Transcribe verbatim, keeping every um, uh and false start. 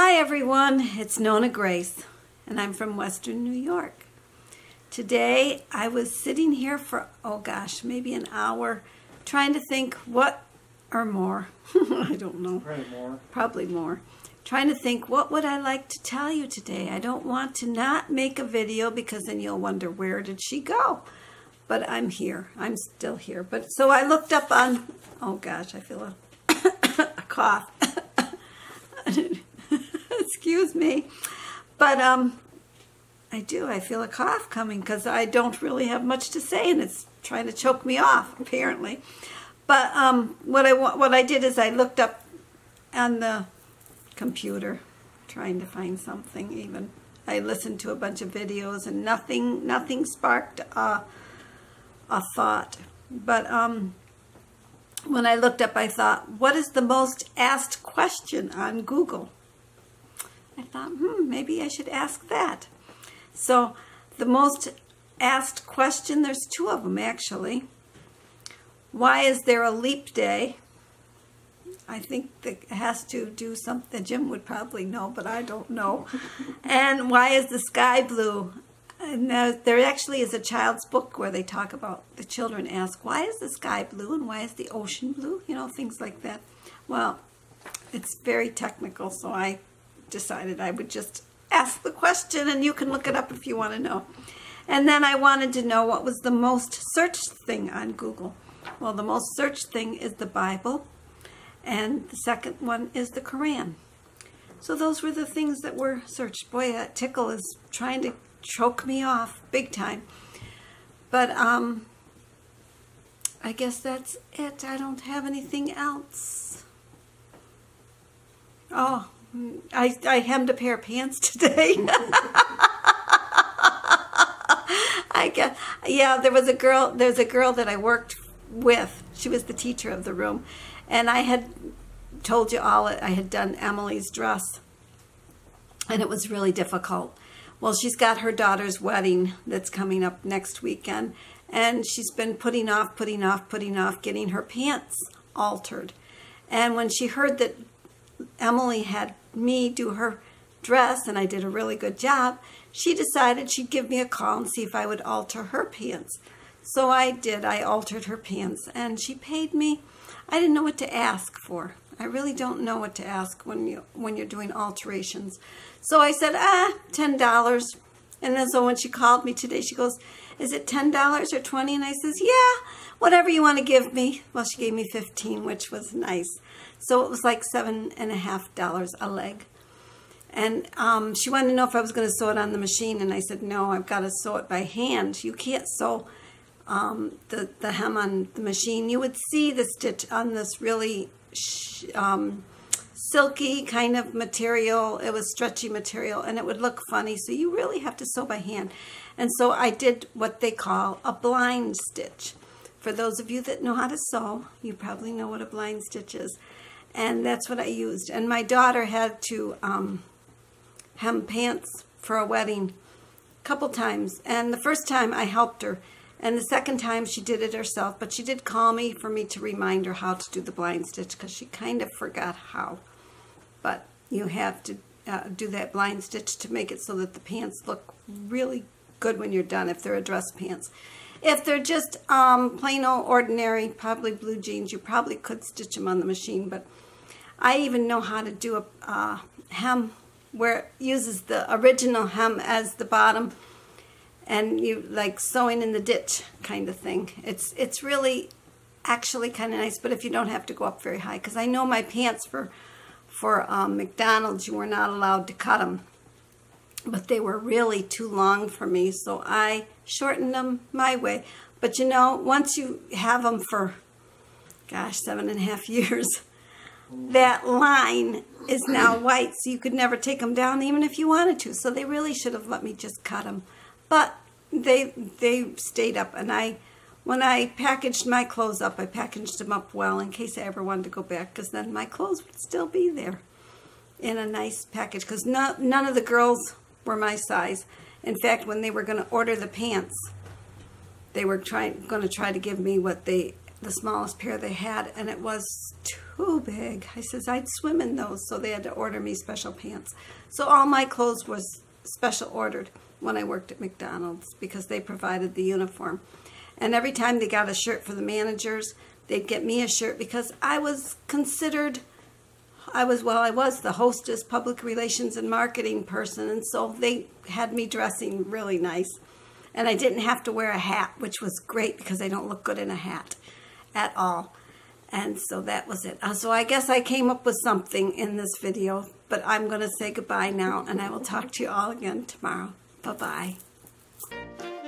Hi everyone, it's Nona Grace, and I'm from Western New York. Today I was sitting here for, oh gosh, maybe an hour, trying to think what, or more, I don't know. Probably more. Probably more. Trying to think, what would I like to tell you today? I don't want to not make a video because then you'll wonder, where did she go? But I'm here. I'm still here. But so I looked up on, oh gosh, I feel a, a cough. Excuse me. But um, I do. I feel a cough coming because I don't really have much to say, and it's trying to choke me off, apparently. But um, what I what I did is I looked up on the computer, trying to find something. Even I listened to a bunch of videos, and nothing nothing sparked a a thought. But um, when I looked up, I thought, what is the most asked question on Google? I thought, hmm, maybe I should ask that. So the most asked question, there's two of them actually. Why is there a leap day? I think that has to do something. Jim would probably know, but I don't know. And why is the sky blue? And there actually is a child's book where they talk about, the children ask, why is the sky blue and why is the ocean blue? You know, things like that. Well, it's very technical, so I decided I would just ask the question, and you can look it up if you want to know. And then I wanted to know what was the most searched thing on Google. Well, the most searched thing is the Bible, and the second one is the Quran. So those were the things that were searched. Boy, that tickle is trying to choke me off big time. But um, I guess that's it. I don't have anything else. Oh, I, I hemmed a pair of pants today. I guess, yeah, there was a girl, there's a girl that I worked with. She was the teacher of the room. And I had told you all, I had done Emily's dress. And it was really difficult. Well, she's got her daughter's wedding that's coming up next weekend. And she's been putting off, putting off, putting off getting her pants altered. And when she heard that Emily had me do her dress and I did a really good job, she decided she'd give me a call and see if I would alter her pants. So I did. I altered her pants, and she paid me. I didn't know what to ask for. I really don't know what to ask when you when you're doing alterations. So I said, ah, ten dollars. And then so when she called me today, she goes, is it ten dollars or twenty dollars? And I says, yeah, whatever you want to give me. Well, she gave me fifteen dollars, which was nice. So it was like seven and a half dollars a leg. And um, she wanted to know if I was going to sew it on the machine. And I said, no, I've got to sew it by hand. You can't sew um, the, the hem on the machine. You would see the stitch on this really sh um, silky kind of material. It was stretchy material, and it would look funny. So you really have to sew by hand. And so I did what they call a blind stitch. For those of you that know how to sew, you probably know what a blind stitch is. And that's what I used. And my daughter had to um, hem pants for a wedding a couple times. And the first time I helped her. And the second time she did it herself. But she did call me for me to remind her how to do the blind stitch, because she kind of forgot how. But you have to uh, do that blind stitch to make it so that the pants look really good when you're done, if they're a dress pants. If they're just um, plain old ordinary, probably blue jeans, you probably could stitch them on the machine. But I even know how to do a uh, hem where it uses the original hem as the bottom, and you like sewing in the ditch kind of thing. It's it's really actually kind of nice, but if you don't have to go up very high, because I know my pants for for um, McDonald's, you were not allowed to cut them. But they were really too long for me, so I shortened them my way. But you know, once you have them for, gosh, seven and a half years, that line is now white, so you could never take them down even if you wanted to. So they really should have let me just cut them. But they they stayed up, and I, when I packaged my clothes up, I packaged them up well in case I ever wanted to go back, because then my clothes would still be there in a nice package, because no, none of the girls were my size. In fact, when they were going to order the pants, they were trying going to try to give me what they the smallest pair they had, and it was too big. I says I'd swim in those, so they had to order me special pants. So all my clothes was special ordered when I worked at McDonald's because they provided the uniform. And every time they got a shirt for the managers, they'd get me a shirt because I was considered, I was, well, I was the hostess, public relations and marketing person, and so they had me dressing really nice. And I didn't have to wear a hat, which was great because I don't look good in a hat at all. And so that was it. Uh, so I guess I came up with something in this video, but I'm going to say goodbye now, and I will talk to you all again tomorrow. Bye-bye.